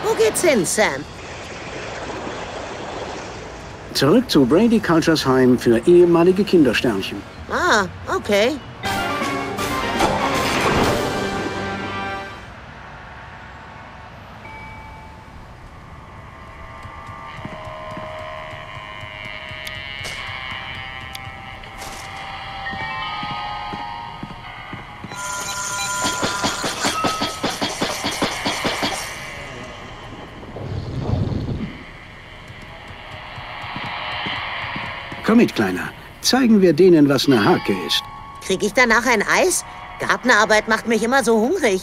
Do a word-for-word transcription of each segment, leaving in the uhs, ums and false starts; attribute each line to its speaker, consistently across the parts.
Speaker 1: Wo geht's hin, Sam?
Speaker 2: Zurück zu Brady Cultures Heim für ehemalige Kindersternchen.
Speaker 1: Ah, okay.
Speaker 2: Komm mit, Kleiner. Zeigen wir denen, was eine Hake ist.
Speaker 1: Krieg ich danach ein Eis? Gartenarbeit macht mich immer so hungrig.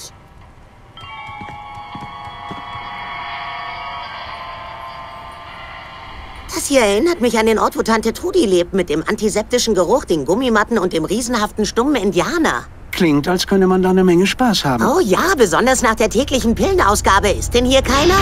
Speaker 1: Das hier erinnert mich an den Ort, wo Tante Trudi lebt, mit dem antiseptischen Geruch, den Gummimatten und dem riesenhaften stummen Indianer.
Speaker 2: Klingt, als könne man da eine Menge Spaß haben.
Speaker 1: Oh ja, besonders nach der täglichen Pillenausgabe. Ist denn hier keiner?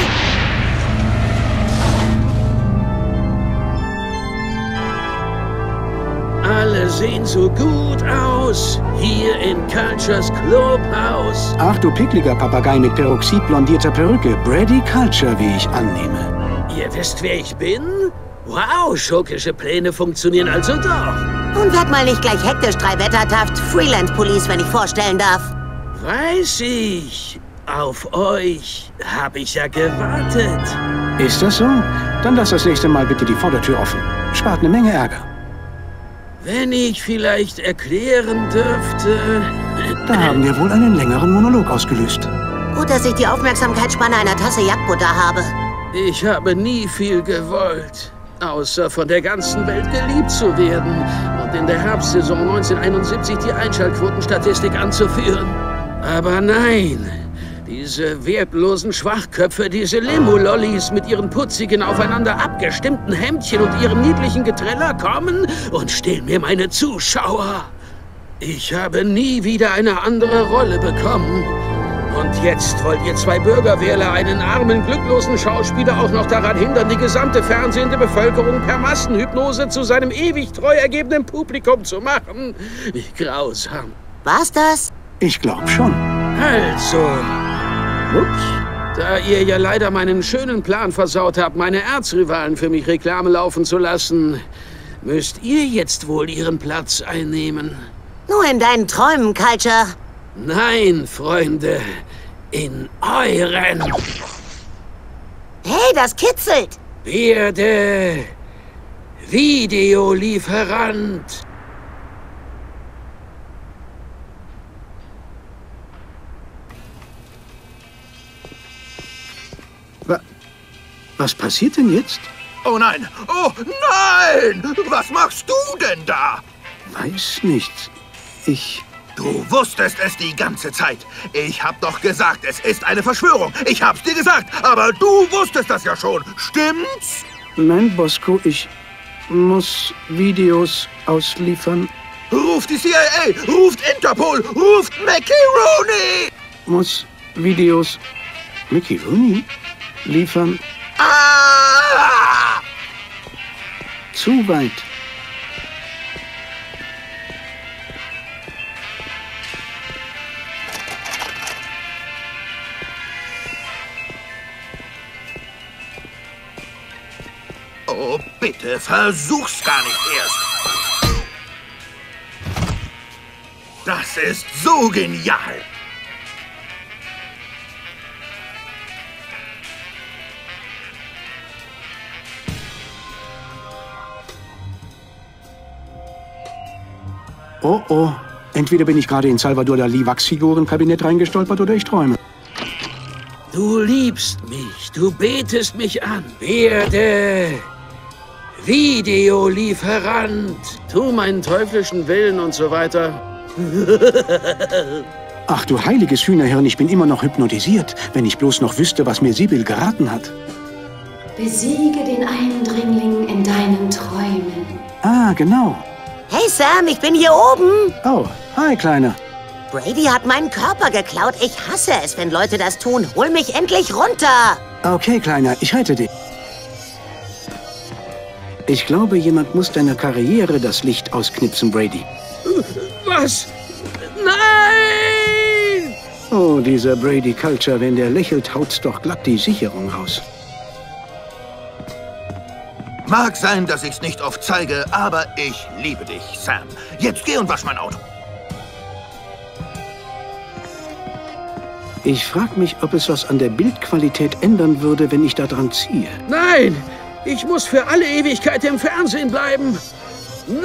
Speaker 3: Alle sehen so gut aus, hier in Cultures Clubhaus.
Speaker 2: Ach du pickliger Papagei mit peroxidblondierter Perücke. Brady Culture, wie ich annehme.
Speaker 3: Ihr wisst, wer ich bin? Wow, schurkische Pläne funktionieren also doch.
Speaker 1: Und werd mal nicht gleich hektisch, drei Wettertaft. Freelance Police, wenn ich vorstellen darf.
Speaker 3: Weiß ich. Auf euch habe ich ja gewartet.
Speaker 2: Ist das so? Dann lass das nächste Mal bitte die Vordertür offen. Spart eine Menge Ärger.
Speaker 3: Wenn ich vielleicht erklären dürfte...
Speaker 2: Da haben wir wohl einen längeren Monolog ausgelöst.
Speaker 1: Gut, dass ich die Aufmerksamkeitsspanne einer Tasse Jagdbutter habe.
Speaker 3: Ich habe nie viel gewollt, außer von der ganzen Welt geliebt zu werden und in der Herbstsaison neunzehnhunderteinundsiebzig die Einschaltquotenstatistik anzuführen. Aber nein, diese wertlosen Schwachköpfe, diese Limo-Lollis mit ihren putzigen, aufeinander abgestimmten Hemdchen und ihrem niedlichen Getreller kommen und stehlen mir meine Zuschauer. Ich habe nie wieder eine andere Rolle bekommen. Und jetzt wollt ihr zwei Bürgerwähler einen armen, glücklosen Schauspieler auch noch daran hindern, die gesamte fernsehende Bevölkerung per Massenhypnose zu seinem ewig treu ergebenen Publikum zu machen? Wie grausam.
Speaker 1: War's das?
Speaker 2: Ich glaub schon.
Speaker 3: Also, ups, da ihr ja leider meinen schönen Plan versaut habt, meine Erzrivalen für mich Reklame laufen zu lassen, müsst ihr jetzt wohl ihren Platz einnehmen.
Speaker 1: Nur in deinen Träumen, Culture.
Speaker 3: Nein, Freunde, in euren.
Speaker 1: Hey, das kitzelt.
Speaker 3: Werde Videolieferant.
Speaker 2: Wa Was passiert denn jetzt?
Speaker 4: Oh nein! Oh nein! Was machst du denn da?
Speaker 2: Weiß nicht. Ich...
Speaker 4: Du wusstest es die ganze Zeit. Ich hab doch gesagt, es ist eine Verschwörung. Ich hab's dir gesagt, aber du wusstest das ja schon. Stimmt's?
Speaker 2: Nein, Bosco, ich muss Videos ausliefern.
Speaker 4: Ruft die C I A! Ruft Interpol! Ruft Mickey Rooney!
Speaker 2: Muss Videos... Mickey Rooney? Liefern?
Speaker 4: Ah!
Speaker 2: Zu weit.
Speaker 4: Oh, bitte, versuch's gar nicht erst. Das ist so genial.
Speaker 2: Oh, oh. Entweder bin ich gerade in Salvador Dalí Wachsfigurenkabinett reingestolpert oder ich träume.
Speaker 3: Du liebst mich, du betest mich an. Werde Videolieferant. Tu meinen teuflischen Willen und so weiter.
Speaker 2: Ach du heiliges Hühnerhirn, ich bin immer noch hypnotisiert. Wenn ich bloß noch wüsste, was mir Sibyl geraten hat.
Speaker 5: Besiege den Eindringling in deinen Träumen.
Speaker 2: Ah, genau.
Speaker 1: Hey Sam, ich bin hier oben.
Speaker 2: Oh, hi, Kleiner.
Speaker 1: Brady hat meinen Körper geklaut. Ich hasse es, wenn Leute das tun. Hol mich endlich runter.
Speaker 2: Okay, Kleiner, ich rette dich. Ich glaube, jemand muss deiner Karriere das Licht ausknipsen, Brady.
Speaker 3: Was? Nein!
Speaker 2: Oh, dieser Brady Culture, wenn der lächelt, haut's doch glatt die Sicherung raus.
Speaker 4: Mag sein, dass ich's nicht oft zeige, aber ich liebe dich, Sam. Jetzt geh und wasch mein Auto.
Speaker 2: Ich frage mich, ob es was an der Bildqualität ändern würde, wenn ich da dran ziehe.
Speaker 3: Nein! Ich muss für alle Ewigkeit im Fernsehen bleiben. Nein!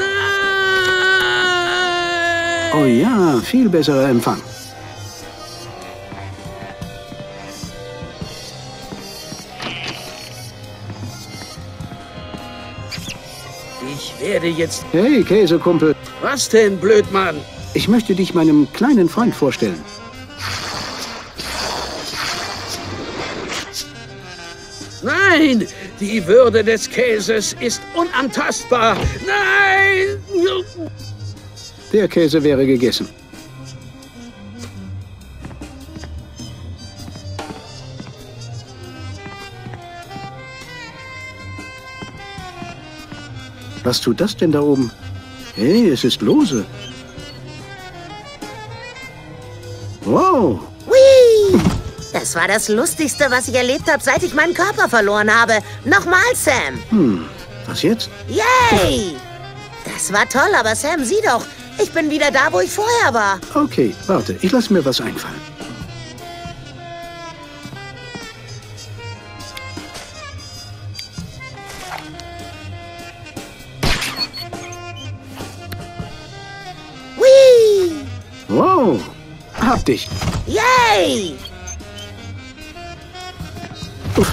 Speaker 2: Oh ja, viel besserer Empfang.
Speaker 3: Ich werde jetzt...
Speaker 2: Hey, Käsekumpel.
Speaker 3: Was denn, Blödmann?
Speaker 2: Ich möchte dich meinem kleinen Freund vorstellen.
Speaker 3: Nein! Die Würde des Käses ist unantastbar. Nein!
Speaker 2: Der Käse wäre gegessen. Was tut das denn da oben? Hey, es ist lose. Wow!
Speaker 1: Whee! Das war das Lustigste, was ich erlebt habe, seit ich meinen Körper verloren habe. Nochmal, Sam.
Speaker 2: Hm, was jetzt?
Speaker 1: Yay! Das war toll, aber Sam, sieh doch. Ich bin wieder da, wo ich vorher war.
Speaker 2: Okay, warte, ich lasse mir was einfallen.
Speaker 1: Whee!
Speaker 2: Wow! Hab dich!
Speaker 1: Yay!
Speaker 2: Uff.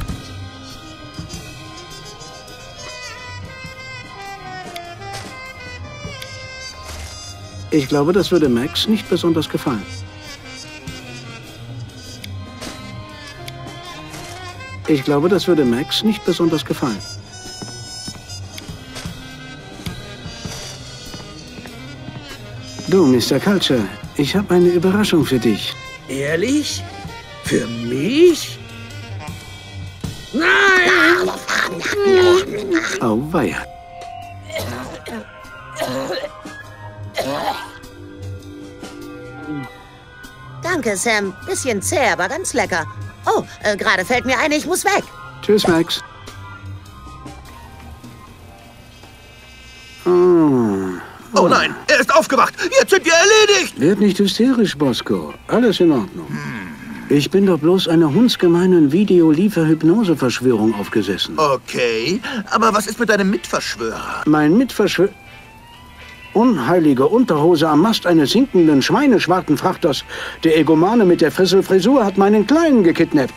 Speaker 2: Ich glaube, das würde Max nicht besonders gefallen. Ich glaube, das würde Max nicht besonders gefallen. Du, Mister Culture, ich habe eine Überraschung für dich.
Speaker 3: Ehrlich? Für mich? Nein!
Speaker 2: Auweia.
Speaker 1: Danke, Sam. Bisschen zäh, aber ganz lecker. Oh, äh, gerade fällt mir ein, ich muss weg.
Speaker 2: Tschüss, Max. Oh.
Speaker 4: Oh nein, er ist aufgewacht. Jetzt sind wir erledigt.
Speaker 2: Werd nicht hysterisch, Bosco. Alles in Ordnung. Ich bin doch bloß einer hundsgemeinen Video-Liefer-Hypnose-Verschwörung aufgesessen.
Speaker 4: Okay, aber was ist mit deinem Mitverschwörer?
Speaker 2: Mein Mitverschwörer... Unheilige Unterhose am Mast eines sinkenden Schweineschwartenfrachters. Der Egomane mit der Frisselfrisur hat meinen Kleinen gekidnappt.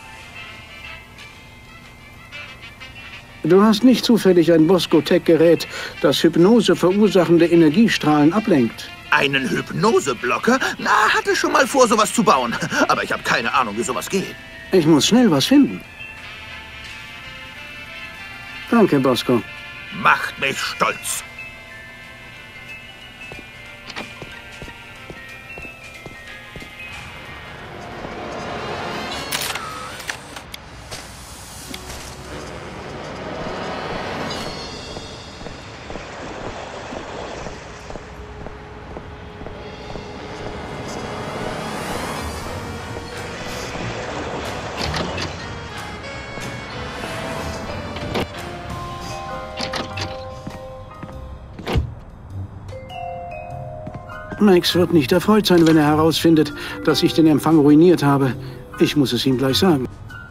Speaker 2: Du hast nicht zufällig ein Bosco-Tech-Gerät, das Hypnose verursachende Energiestrahlen ablenkt.
Speaker 4: Einen Hypnoseblocker? Na, hatte schon mal vor, sowas zu bauen. Aber ich habe keine Ahnung, wie sowas geht.
Speaker 2: Ich muss schnell was finden. Danke, Bosco.
Speaker 4: Macht mich stolz.
Speaker 2: Max wird nicht erfreut sein, wenn er herausfindet, dass ich den Empfang ruiniert habe. Ich muss es ihm gleich sagen.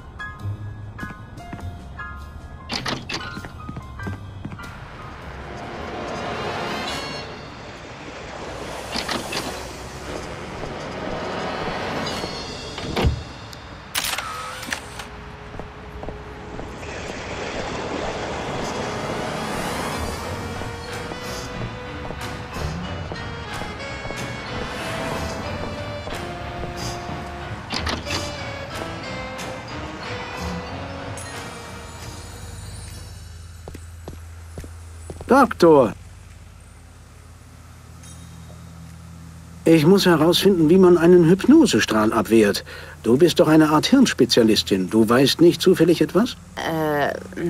Speaker 2: Doktor! Ich muss herausfinden, wie man einen Hypnosestrahl abwehrt. Du bist doch eine Art Hirnspezialistin. Du weißt nicht zufällig etwas?
Speaker 1: Äh,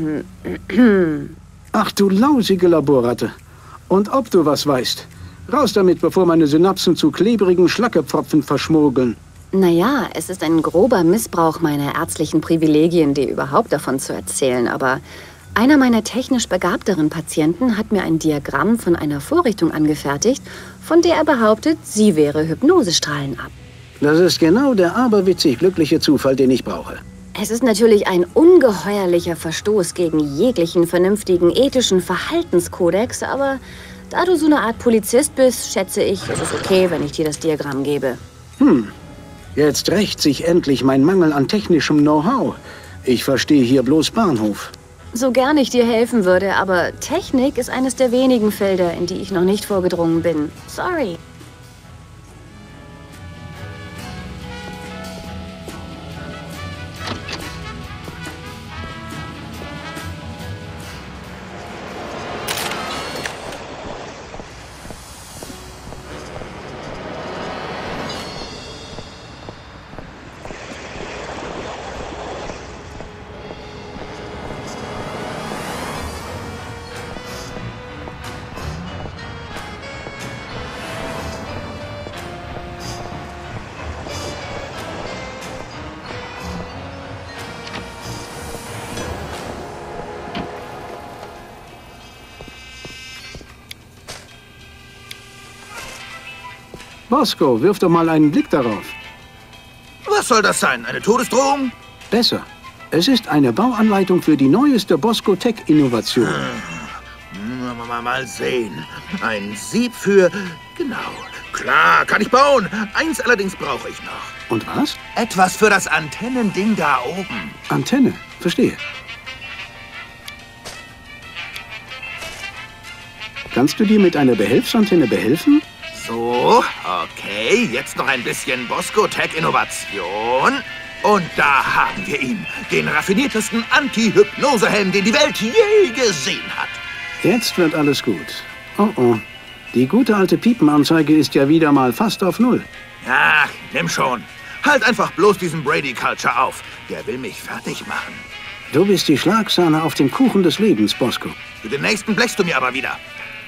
Speaker 2: Ach du lausige Laborratte. Und ob du was weißt. Raus damit, bevor meine Synapsen zu klebrigen Schlackepfropfen verschmurgeln.
Speaker 6: Naja, es ist ein grober Missbrauch meiner ärztlichen Privilegien, dir überhaupt davon zu erzählen, aber einer meiner technisch begabteren Patienten hat mir ein Diagramm von einer Vorrichtung angefertigt, von der er behauptet, sie wäre Hypnosestrahlenab.
Speaker 2: Das ist genau der aberwitzig glückliche Zufall, den ich brauche.
Speaker 6: Es ist natürlich ein ungeheuerlicher Verstoß gegen jeglichen vernünftigen ethischen Verhaltenskodex, aber da du so eine Art Polizist bist, schätze ich, es ist okay, wenn ich dir das Diagramm gebe.
Speaker 2: Hm, jetzt rächt sich endlich mein Mangel an technischem Know-how. Ich verstehe hier bloß Bahnhof.
Speaker 6: So gern ich dir helfen würde, aber Technik ist eines der wenigen Felder, in die ich noch nicht vorgedrungen bin. Sorry.
Speaker 2: Bosco, wirf doch mal einen Blick darauf.
Speaker 4: Was soll das sein? Eine Todesdrohung?
Speaker 2: Besser. Es ist eine Bauanleitung für die neueste Bosco-Tech-Innovation.
Speaker 4: Hm. Mal, mal sehen. Ein Sieb für... Genau. Klar, kann ich bauen. Eins allerdings brauche ich noch.
Speaker 2: Und was?
Speaker 4: Etwas für das Antennending da oben.
Speaker 2: Antenne. Verstehe. Kannst du dir mit einer Behelfsantenne behelfen?
Speaker 4: So, okay, jetzt noch ein bisschen Bosco-Tech-Innovation. Und da haben wir ihn, den raffiniertesten Anti-Hypnose-Helm, den die Welt je gesehen hat.
Speaker 2: Jetzt wird alles gut. Oh oh, die gute alte Piepenanzeige ist ja wieder mal fast auf Null.
Speaker 4: Ach, nimm schon. Halt einfach bloß diesen Brady-Culture auf. Der will mich fertig machen.
Speaker 2: Du bist die Schlagsahne auf dem Kuchen des Lebens, Bosco.
Speaker 4: Für den nächsten blechst du mir aber wieder.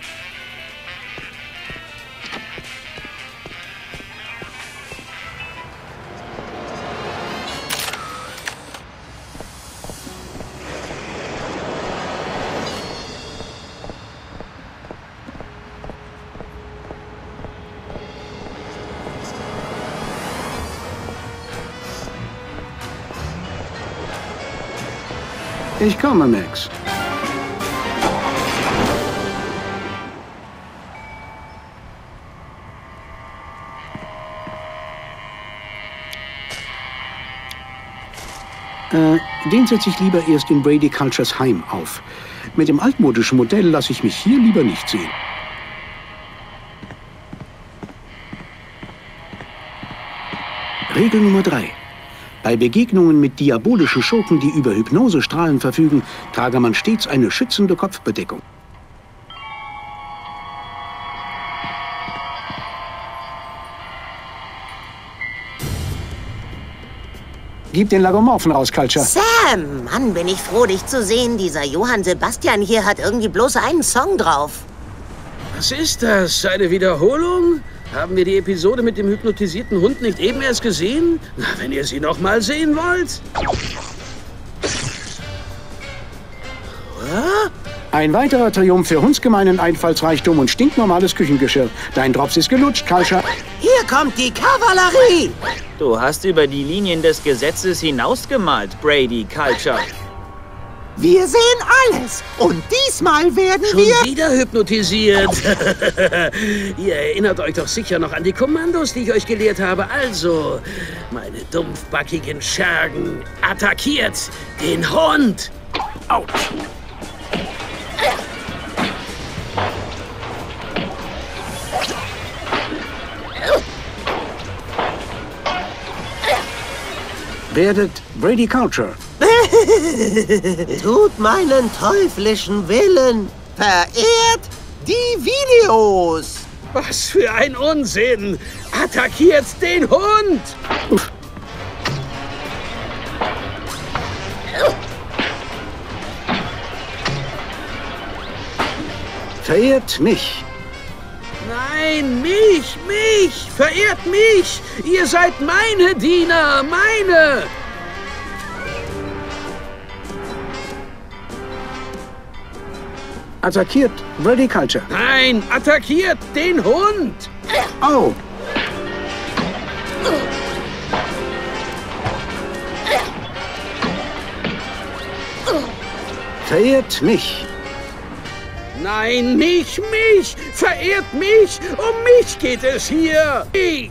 Speaker 2: Ich komme, Max. Äh, den setze ich lieber erst in Brady Cultures Heim auf. Mit dem altmodischen Modell lasse ich mich hier lieber nicht sehen. Regel Nummer drei. Bei Begegnungen mit diabolischen Schurken, die über Hypnosestrahlen verfügen, trage man stets eine schützende Kopfbedeckung. Gib den Lagomorphen raus, Culture.
Speaker 1: Sam! Mann, bin ich froh, dich zu sehen. Dieser Johann Sebastian hier hat irgendwie bloß einen Song drauf.
Speaker 3: Was ist das? Eine Wiederholung? Haben wir die Episode mit dem hypnotisierten Hund nicht eben erst gesehen? Na, wenn ihr sie noch mal sehen wollt. Huh?
Speaker 2: Ein weiterer Triumph für hundsgemeinen Einfallsreichtum und stinknormales Küchengeschirr. Dein Drops ist gelutscht, Culture.
Speaker 1: Hier kommt die Kavallerie!
Speaker 7: Du hast über die Linien des Gesetzes hinausgemalt, Brady Culture.
Speaker 8: Wir sehen alles. Und diesmal werden
Speaker 3: Schon
Speaker 8: wir...
Speaker 3: wieder hypnotisiert. Ihr erinnert euch doch sicher noch an die Kommandos, die ich euch gelehrt habe. Also, meine dumpfbackigen Schergen, attackiert den Hund. Autsch.
Speaker 2: Werdet Brady Culture.
Speaker 8: Tut meinen teuflischen Willen. Verehrt die Videos.
Speaker 3: Was für ein Unsinn. Attackiert den Hund.
Speaker 2: Uff. Verehrt mich.
Speaker 3: Nein. Nein, mich, mich! Verehrt mich! Ihr seid meine Diener, meine!
Speaker 2: Attackiert Brady Culture.
Speaker 3: Nein, attackiert den Hund!
Speaker 2: Oh! Verehrt mich.
Speaker 3: Nein, nicht mich! Verehrt mich! Um mich geht es hier! Ich!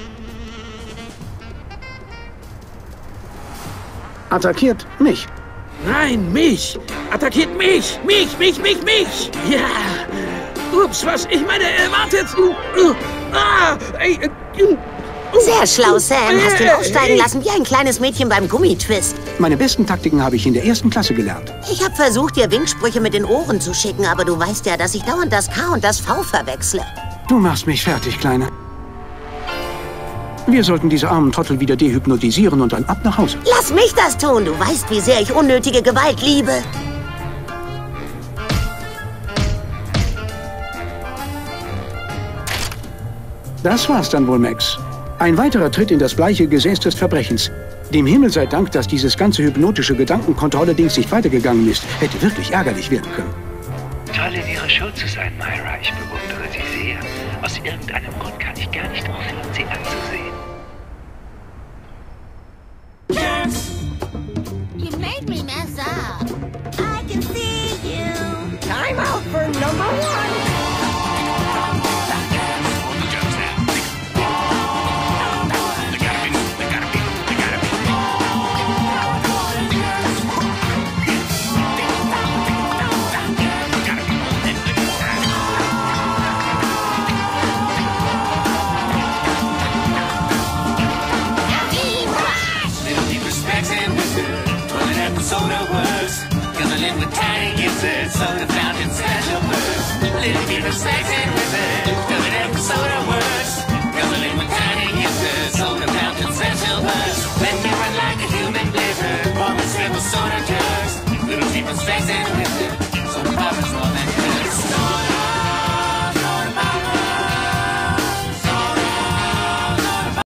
Speaker 2: Attackiert mich.
Speaker 3: Nein, mich! Attackiert mich! Mich, mich, mich, mich! Ja! Ups, was? Ich meine, äh, wartet! Uh, uh, ah! Ey, uh, uh,
Speaker 1: Sehr schlau, Sam. Hast ihn
Speaker 3: äh,
Speaker 1: aussteigen
Speaker 3: ich-
Speaker 1: lassen wie ein kleines Mädchen beim Gummitwist.
Speaker 2: Meine besten Taktiken habe ich in der ersten Klasse gelernt.
Speaker 1: Ich habe versucht, dir Winksprüche mit den Ohren zu schicken, aber du weißt ja, dass ich dauernd das K und das V verwechsle.
Speaker 2: Du machst mich fertig, Kleine. Wir sollten diese armen Trottel wieder dehypnotisieren und dann ab nach Hause.
Speaker 1: Lass mich das tun. Du weißt, wie sehr ich unnötige Gewalt liebe.
Speaker 2: Das war's dann wohl, Max. Ein weiterer Tritt in das bleiche Gesäß des Verbrechens. Dem Himmel sei Dank, dass dieses ganze hypnotische Gedankenkontrolle-Dings nicht weitergegangen ist. Hätte wirklich ärgerlich werden können.
Speaker 9: Toll, in Ihrer Show zu sein, Myra. Ich bewundere Sie sehr. Aus irgendeinem Grund kann ich gar nicht aufhören, Sie anzusehen.
Speaker 10: You made me mess up. I can see you. Time out for number one.
Speaker 11: Soda works. Gonna live with tiny gizzards, soda fountain special birds. Little bit of sex